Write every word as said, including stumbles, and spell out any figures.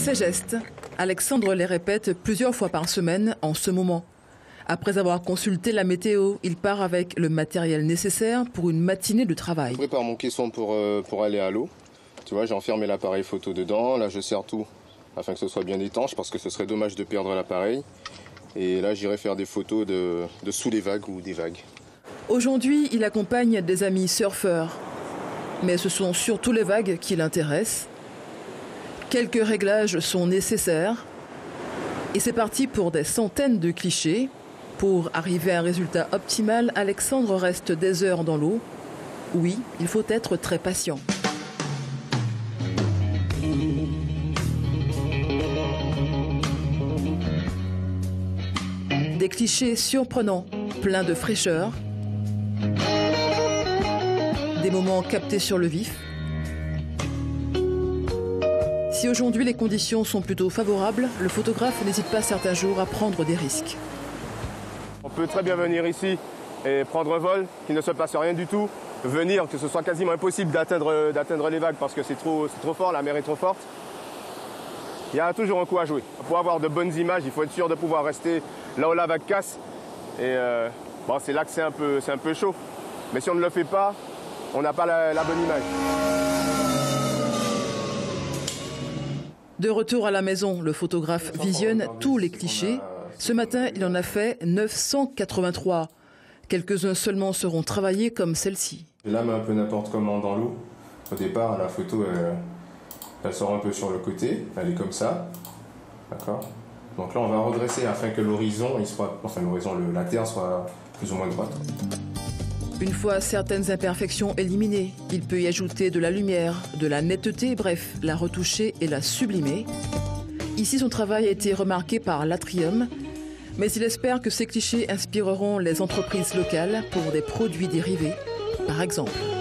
Ces gestes, Alexandre les répète plusieurs fois par semaine en ce moment. Après avoir consulté la météo, il part avec le matériel nécessaire pour une matinée de travail. Je prépare mon caisson pour, euh, pour aller à l'eau. Tu vois, j'ai enfermé l'appareil photo dedans. Là, je serre tout afin que ce soit bien étanche parce que ce serait dommage de perdre l'appareil. Et là, j'irai faire des photos de, de sous les vagues ou des vagues. Aujourd'hui, il accompagne des amis surfeurs. Mais ce sont surtout les vagues qui l'intéressent. Quelques réglages sont nécessaires. Et c'est parti pour des centaines de clichés. Pour arriver à un résultat optimal, Alexandre reste des heures dans l'eau. Oui, il faut être très patient. Des clichés surprenants, pleins de fraîcheur. Des moments captés sur le vif. Si aujourd'hui les conditions sont plutôt favorables, le photographe n'hésite pas certains jours à prendre des risques. On peut très bien venir ici et prendre un vol, qu'il ne se passe rien du tout. Venir, que ce soit quasiment impossible d'atteindre d'atteindre les vagues parce que c'est trop, c'est trop fort, la mer est trop forte. Il y a toujours un coup à jouer. Pour avoir de bonnes images, il faut être sûr de pouvoir rester là où la vague casse. Et euh, bon, c'est là que c'est un peu, c'est un peu chaud. Mais si on ne le fait pas, on n'a pas la, la bonne image. De retour à la maison, le photographe visionne tous les clichés. Ce matin, il en a fait neuf cent quatre-vingt-trois. Quelques-uns seulement seront travaillés comme celle-ci. Je la mets un peu n'importe comment dans l'eau. Au départ, la photo, elle, elle sort un peu sur le côté. Elle est comme ça. D'accord. Donc là, on va redresser afin que l'horizon, il soit, enfin l'horizon, la terre soit plus ou moins droite. Une fois certaines imperfections éliminées, il peut y ajouter de la lumière, de la netteté, bref, la retoucher et la sublimer. Ici, son travail a été remarqué par l'Atrium, mais il espère que ces clichés inspireront les entreprises locales pour des produits dérivés, par exemple.